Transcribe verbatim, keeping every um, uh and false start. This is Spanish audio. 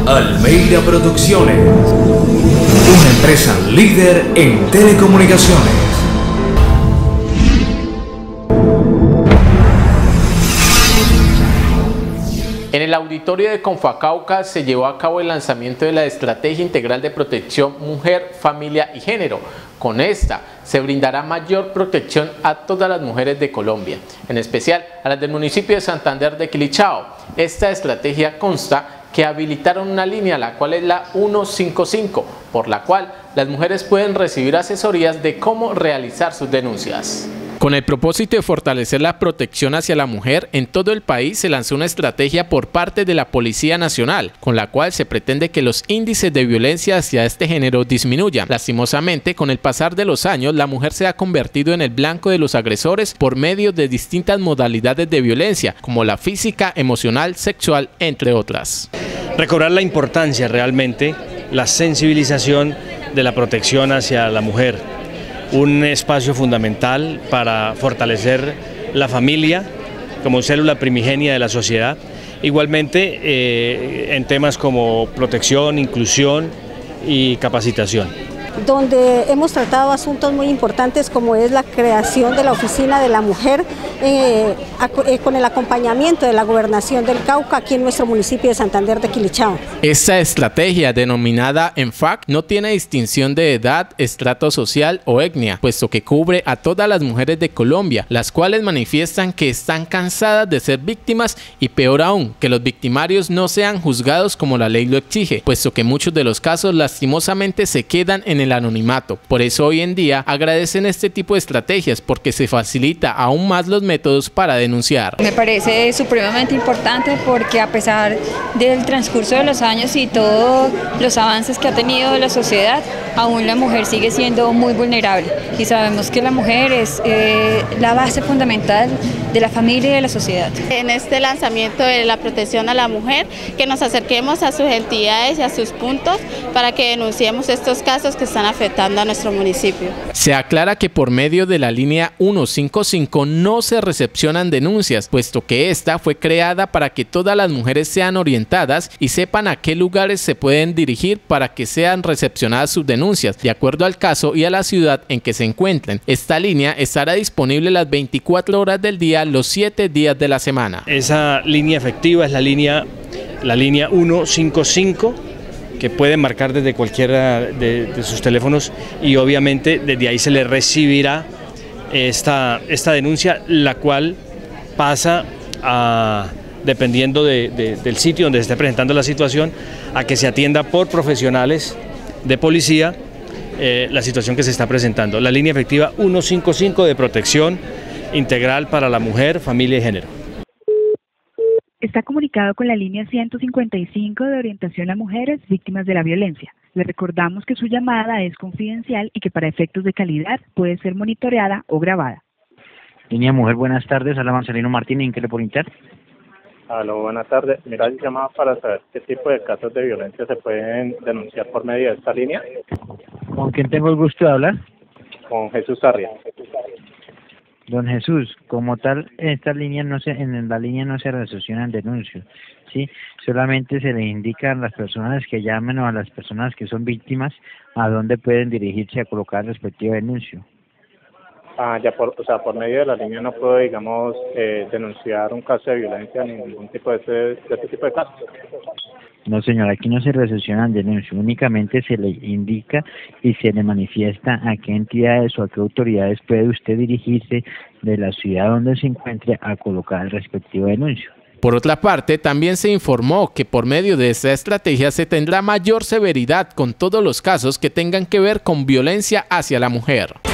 Almeida Producciones, una empresa líder en telecomunicaciones. En el auditorio de Confacauca se llevó a cabo el lanzamiento de la Estrategia Integral de Protección Mujer, Familia y Género. Con esta se brindará mayor protección a todas las mujeres de Colombia, en especial a las del municipio de Santander de Quilichao. Esta estrategia consta que habilitaron una línea, la cual es la ciento cincuenta y cinco, por la cual las mujeres pueden recibir asesorías de cómo realizar sus denuncias. Con el propósito de fortalecer la protección hacia la mujer, en todo el país se lanzó una estrategia por parte de la Policía Nacional, con la cual se pretende que los índices de violencia hacia este género disminuyan. Lastimosamente, con el pasar de los años, la mujer se ha convertido en el blanco de los agresores por medio de distintas modalidades de violencia, como la física, emocional, sexual, entre otras. Recobrar la importancia realmente, la sensibilización de la protección hacia la mujer. Un espacio fundamental para fortalecer la familia como célula primigenia de la sociedad, igualmente eh, en temas como protección, inclusión y capacitación. Donde hemos tratado asuntos muy importantes como es la creación de la Oficina de la Mujer eh, eh, con el acompañamiento de la Gobernación del Cauca aquí en nuestro municipio de Santander de Quilichao. Esta estrategia denominada ENFAC no tiene distinción de edad, estrato social o etnia, puesto que cubre a todas las mujeres de Colombia, las cuales manifiestan que están cansadas de ser víctimas y peor aún, que los victimarios no sean juzgados como la ley lo exige, puesto que muchos de los casos lastimosamente se quedan en el el anonimato. Por eso hoy en día agradecen este tipo de estrategias porque se facilita aún más los métodos para denunciar. Me parece supremamente importante porque a pesar del transcurso de los años y todos los avances que ha tenido la sociedad, aún la mujer sigue siendo muy vulnerable y sabemos que la mujer es eh, la base fundamental de la familia y de la sociedad. En este lanzamiento de la protección a la mujer, que nos acerquemos a sus entidades y a sus puntos para que denunciemos estos casos que están afectando a nuestro municipio. Se aclara que por medio de la línea ciento cincuenta y cinco no se recepcionan denuncias, puesto que esta fue creada para que todas las mujeres sean orientadas y sepan a qué lugares se pueden dirigir para que sean recepcionadas sus denuncias, de acuerdo al caso y a la ciudad en que se encuentren. Esta línea estará disponible las veinticuatro horas del día, los siete días de la semana. Esa línea efectiva es la línea, la línea ciento cincuenta y cinco, que pueden marcar desde cualquiera de, de sus teléfonos y obviamente desde ahí se le recibirá esta, esta denuncia, la cual pasa a, dependiendo de, de, del sitio donde se esté presentando la situación, a que se atienda por profesionales de policía eh, la situación que se está presentando. La línea efectiva ciento cincuenta y cinco de protección integral para la mujer, familia y género. Está comunicado con la línea ciento cincuenta y cinco de orientación a mujeres víctimas de la violencia. Le recordamos que su llamada es confidencial y que para efectos de calidad puede ser monitoreada o grabada. Línea Mujer, buenas tardes. Habla Marcelino Martínez, ¿en qué le puedo invitar? Aló, buenas tardes. Mira, yo llamaba para saber qué tipo de casos de violencia se pueden denunciar por medio de esta línea. ¿Con quién tengo el gusto de hablar? Con Jesús Sarria. Don Jesús, como tal, esta línea no se, en la línea no se recepcionan denuncios, ¿sí? Solamente se le indica a las personas que llamen o a las personas que son víctimas a dónde pueden dirigirse a colocar el respectivo denuncio. Ah, ya por, o sea, por medio de la línea no puedo, digamos, eh, denunciar un caso de violencia ni ningún tipo de, ese, de este tipo de casos. No, señor, aquí no se recepcionan denuncias, únicamente se le indica y se le manifiesta a qué entidades o a qué autoridades puede usted dirigirse de la ciudad donde se encuentre a colocar el respectivo denuncio. Por otra parte, también se informó que por medio de esta estrategia se tendrá mayor severidad con todos los casos que tengan que ver con violencia hacia la mujer.